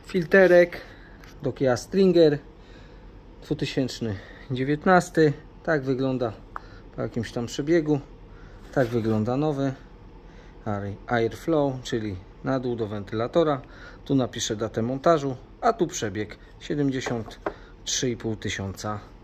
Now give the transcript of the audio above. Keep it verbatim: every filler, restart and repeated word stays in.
Filterek do Kia Stringer dwa tysiące dziewiętnasty. Tak wygląda po jakimś tam przebiegu. Tak wygląda nowy Airflow, czyli na dół do wentylatora. Tu napiszę datę montażu, a tu przebieg siedemdziesiąt trzy i pół tysiąca